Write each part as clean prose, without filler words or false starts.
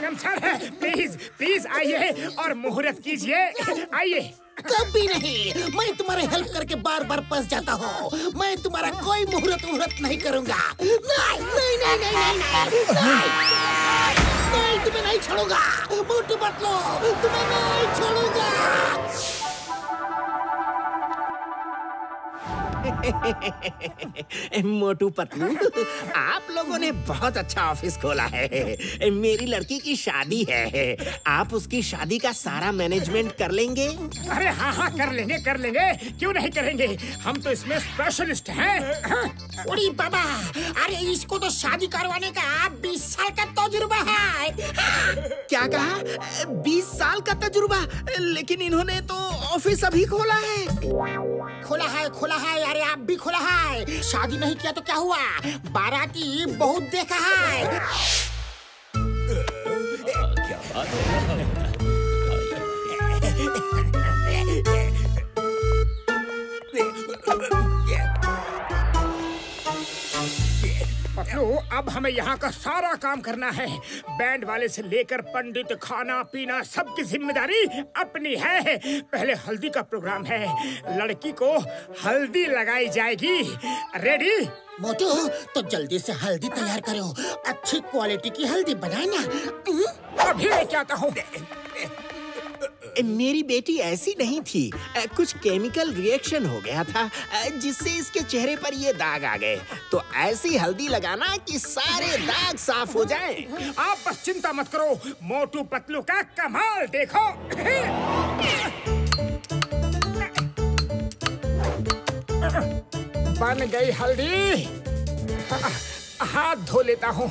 Welcome sir. Please please आइए और मुहूर्त कीजिए। आइए। कभी नहीं, मैं तुम्हारे हेल्प करके बार बार फंस जाता हूँ। मैं तुम्हारा कोई मुहूर्त नहीं करूँगा। नहीं नहीं नहीं नहीं नहीं नहीं नहीं, तुम्हें नहीं छोड़ूंगा। मोटू पतलू, तुम्हें नहीं छोड़ूंगा। मोटू पतलू, आप लोगों ने बहुत अच्छा ऑफिस खोला है। मेरी लड़की की शादी है, आप उसकी शादी का सारा मैनेजमेंट कर लेंगे? अरे हाँ हाँ कर लेंगे क्यों नहीं करेंगे। हम तो इसमें स्पेशलिस्ट हैं। उड़ी बाबा, अरे इसको तो शादी करवाने का 20 साल का तजुर्बा है। क्या कहा? 20 साल का तजुर्बा? लेकिन इन्होंने तो ऑफिस अभी खोला है। खोला है, अरे आप भी खोला है। शादी नहीं किया तो क्या हुआ, बाराती बहुत देखा है। क्या बात है? पतलू, अब हमें यहाँ का सारा काम करना है। बैंड वाले से लेकर पंडित, खाना पीना सबकी जिम्मेदारी अपनी है। पहले हल्दी का प्रोग्राम है, लड़की को हल्दी लगाई जाएगी। रेडी? मोटू, तो जल्दी से हल्दी तैयार करो। अच्छी क्वालिटी की हल्दी बनाए ना। अभी मैं क्या कहूँ। मेरी बेटी ऐसी नहीं थी, कुछ केमिकल रिएक्शन हो गया था जिससे इसके चेहरे पर ये दाग आ गए। तो ऐसी हल्दी लगाना कि सारे दाग साफ हो जाएं। आप बस चिंता मत करो, मोटू पतलू का कमाल देखो। बन गई हल्दी। हाथ धो लेता हूँ।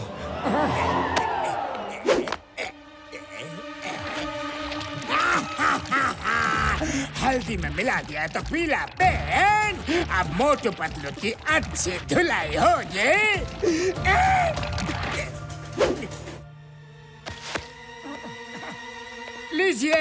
हल्दी में मिला दिया तो पीला पेंट। अब मोटू पतलू की अच्छी धुलाई होगी। लीजिए।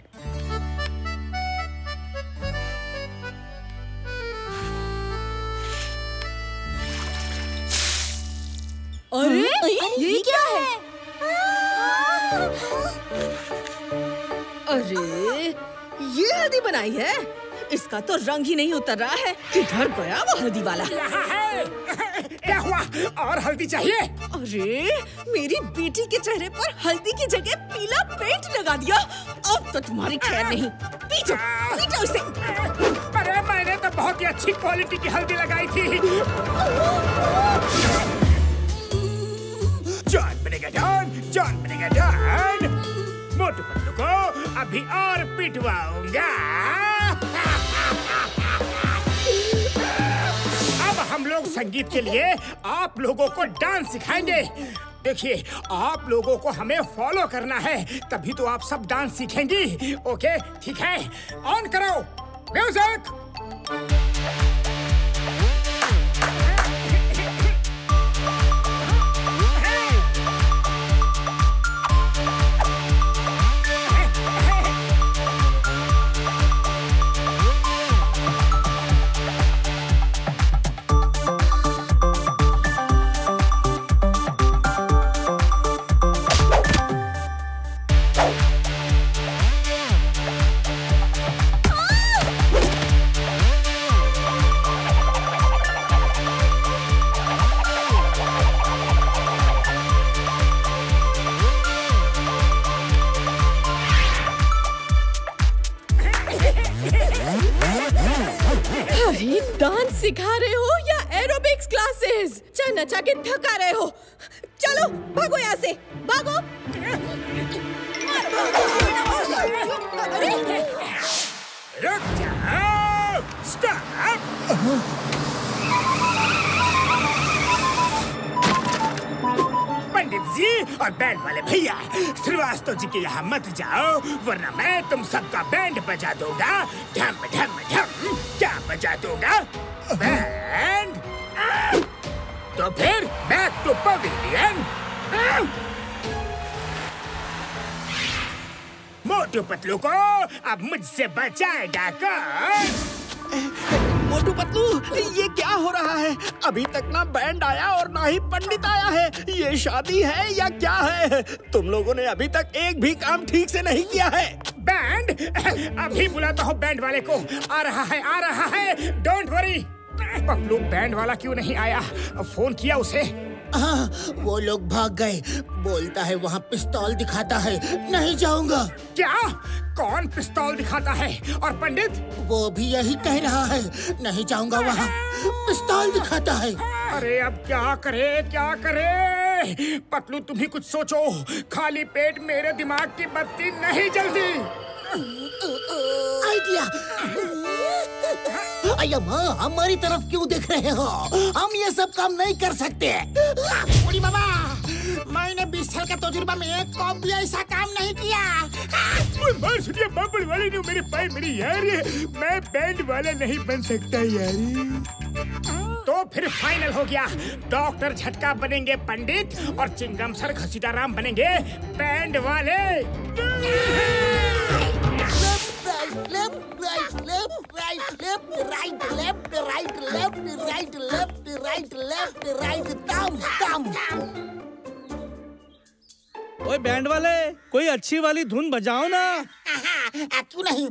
अरे ये क्या है? अरे ये हल्दी बनाई है, इसका तो रंग ही नहीं उतर रहा है। किधर गया वो हल्दी वाला? यहाँ है। क्या हुआ, और हल्दी चाहिए? अरे मेरी बेटी के चेहरे पर हल्दी की जगह पीला पेंट लगा दिया। अब तो तुम्हारी खैर नहीं। पीटो पीटो उसे। अरे मैंने तो बहुत ही अच्छी क्वालिटी की हल्दी लगाई थी। जॉन बनेगा डॉन। मोटू पतलू को अभी और पिटवाऊंगा। अब हम लोग संगीत के लिए आप लोगों को डांस सिखाएंगे। देखिए, आप लोगों को हमें फॉलो करना है, तभी तो आप सब डांस सीखेंगी। ओके ठीक है, ऑन करो म्यूजिक। डांस सिखा रहे हो या एरोबिक्स क्लासेस? नचा के थका रहे हो। चलो भागो यहाँ से, भागो। रुक जाओ, स्टॉप। पंडित जी और बैंड वाले भैया, श्रीवास्तव जी के यहाँ मत जाओ, वरना मैं तुम सबका बैंड बजा दूंगा। ढम ढम ढम। क्या बजा दूंगा? बैंड। तो फिर back to pavilion. Motu Patlu को अब मुझसे बचाएगा कौन? मोटू पतलू, ये क्या हो रहा है? अभी तक ना बैंड आया और ना ही पंडित आया है। ये शादी है या क्या है? तुम लोगों ने अभी तक एक भी काम ठीक से नहीं किया है। बैंड? अभी बुलाता हूँ बैंड वाले को। आ रहा है। Don't worry. पप्लू बैंड वाला क्यों नहीं आया? फोन किया उसे। हाँ, वो लोग भाग गए। बोलता है वहाँ पिस्तौल दिखाता है। नहीं जाऊंगा। क्या? कौन पिस्तौल दिखाता है? और पंडित? वो भी यही कह रहा है। नहीं जाऊंगा वहाँ, पिस्तौल दिखाता है। अरे अब क्या करे? पतलू तुम ही कुछ सोचो। खाली पेट मेरे दिमाग की बत्ती नहीं जलती। आइडिया। अय्या माँ, हमारी तरफ क्यों देख रहे हो? हम ये सब काम नहीं कर सकते। बूढ़ी बाबा, मैंने 20 साल का तजुर्बा में एक कौम भी ऐसा काम नहीं किया। बाबड़ वाले ने मेरे पाए मेरी यार, मैं बैंड वाला नहीं बन सकता यार। तो फिर फाइनल हो गया। डॉक्टर झटका बनेंगे पंडित और चिंगम सर घसीटाराम बनेंगे बैंड वाले। ओए बैंड वाले, कोई अच्छी वाली धुन बजाओ ना। क्यों नहीं?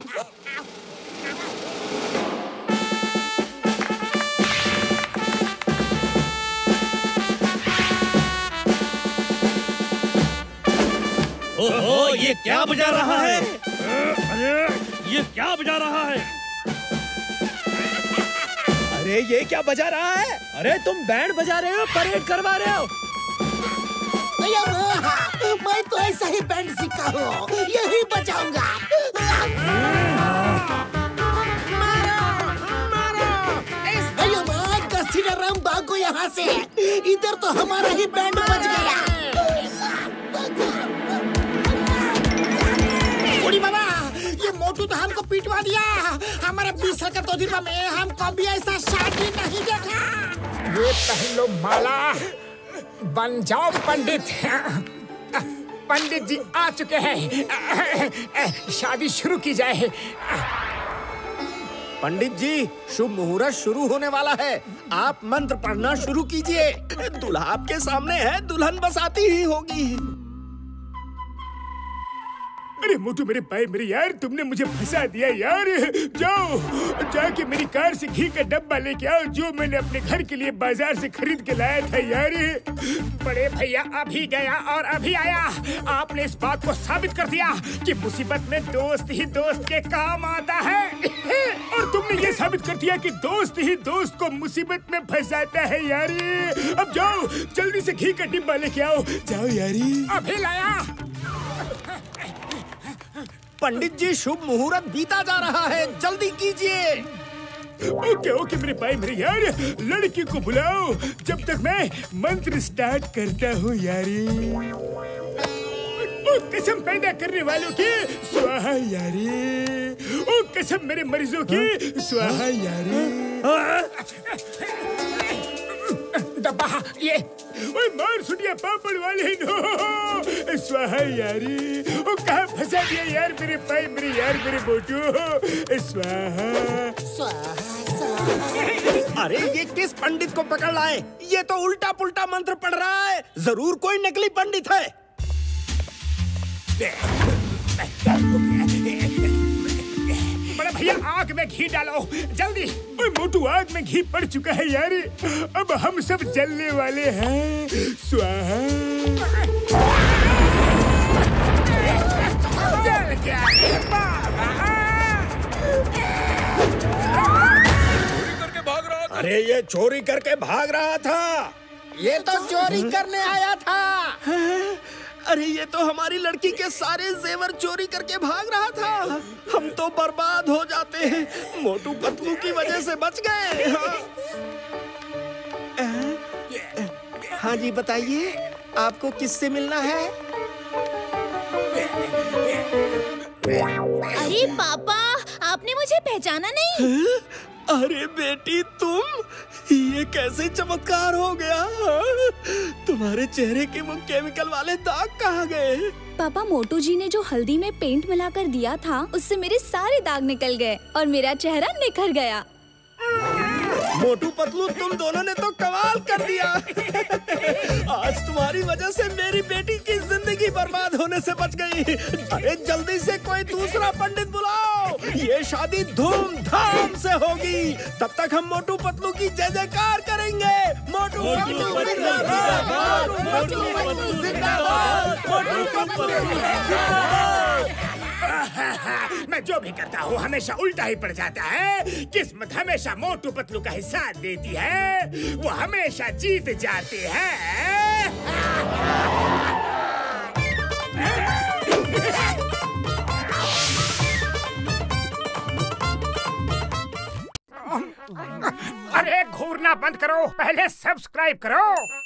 ओहो, ये क्या बजा रहा है? अरे ये क्या बजा रहा है? अरे ये क्या बजा रहा है? अरे तुम बैंड बजा रहे हो, परेड करवा रहे हो? मैं तो ऐसा ही बैंड सीखा हूँ, यही बजाऊंगा। घसीटाराम भागो यहाँ से। इधर तो हमारा ही बैंड बज गया। बूढ़ी बाबा, ये मोटू तो हमको पिटवा दिया। हमारे 20 साल का तजुर्बा में हम कभी ऐसा शादी नहीं देखा। ये पहलो माला, बन जाओ पंडित। पंडित जी आ चुके हैं। शादी शुरू की जाए। पंडित जी, शुभ मुहूर्त शुरू होने वाला है। आप मंत्र पढ़ना शुरू कीजिए। दूल्हा आपके सामने है, दुल्हन बस आती ही होगी। अरे मोटू मेरे भाई मेरे यार, तुमने मुझे फंसा दिया यार। जाओ जाके मेरी कार से घी का डब्बा लेके आओ, जो मैंने अपने घर के लिए बाजार से खरीद के लाया था यार। बड़े भैया अभी गया और अभी आया। आपने इस बात को साबित कर दिया कि मुसीबत में दोस्त ही दोस्त के काम आता है। और तुमने ये साबित कर दिया कि दोस्त ही दोस्त को मुसीबत में फंसाता है यार। अब जाओ जल्दी से घी का डिब्बा लेके आओ। जाओ यारी। अभी लाया। पंडित जी, शुभ मुहूर्त बीता जा रहा है, जल्दी कीजिए। ओके मेरे भाई मेरे यार, लड़की को बुलाओ जब तक मैं मंत्र स्टार्ट करता हूँ यारी। ओ कसम पैदा करने वालों की स्वाहा यारी। ओ कसम मेरे मरीजों की स्वाहा यारी। दबा ये। ओए मार सुनिया पापड़ वाले नो। स्वाहा यारी। ओ कहाँ फंसा दिया यार मेरे भाई मेरे यार मेरे मोटू। स्वाहा। अरे ये किस पंडित को पकड़ लाए? ये तो उल्टा पुल्टा मंत्र पढ़ रहा है। जरूर कोई नकली पंडित है। बड़े भैया आग में घी डालो जल्दी। ओए मोटू, आग में घी पड़ चुका है यार। अब हम सब जलने वाले हैं। स्वाहा। जल गया बाबा। चोरी करके भाग रहा था। अरे ये चोरी करके भाग रहा था। ये तो चोरी करने आया था। अरे ये तो हमारी लड़की के सारे जेवर चोरी करके भाग रहा था। हम तो बर्बाद हो जाते हैं। मोटू पतलू की वजह से बच गए। हाँ जी बताइए, आपको किससे मिलना है? अरे पापा, आपने मुझे पहचाना नहीं? अरे बेटी तुम, ये कैसे चमत्कार हो गया? तुम्हारे चेहरे के वो केमिकल वाले दाग कहाँ गए? पापा, मोटू जी ने जो हल्दी में पेंट मिलाकर दिया था, उससे मेरे सारे दाग निकल गए और मेरा चेहरा निखर गया। मोटू पतलू तुम दोनों ने तो कमाल कर दिया। आज तुम्हारी वजह से मेरी बेटी की जिंदगी बर्बाद होने से बच गई। अरे जल्दी से कोई दूसरा पंडित बुलाओ, ये शादी धूमधाम से होगी। तब तक हम मोटू पतलू की जय जयकार करेंगे। मोटू पतलू जिंदाबाद, मोटू पतलू जिंदाबाद, मोटू पतलू जिंदाबाद। मैं जो भी करता हूँ हमेशा उल्टा ही पड़ जाता है। किस्मत हमेशा मोटू पतलू का ही साथ देती है, वो हमेशा जीत जाती है। अरे घूरना बंद करो, पहले सब्सक्राइब करो।